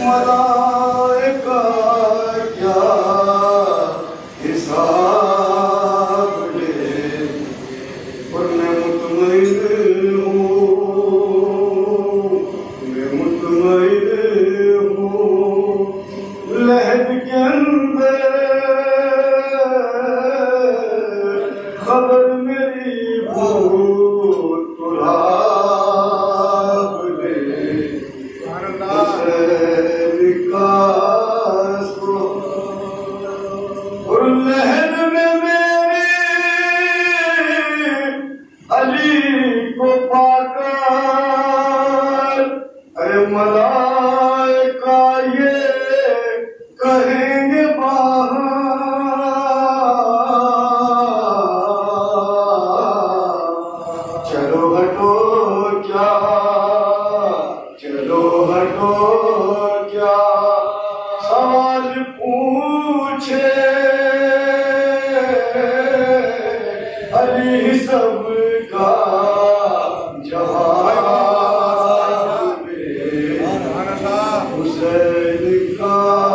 मलाइका क्या हिसाब ले, और मैं मुतमईन हूँ, मैं मुतमईन हूँ। लहद के अंदर खबर मेरी बहुत तुराब ले, विकास को और लहद में मेरे अली को पाकर, अरे मलाइका ये कहेंगे चलो हटो क्या, चलो हटो क्या, सवाल पूछे अली सबका जवाब, हुसैन का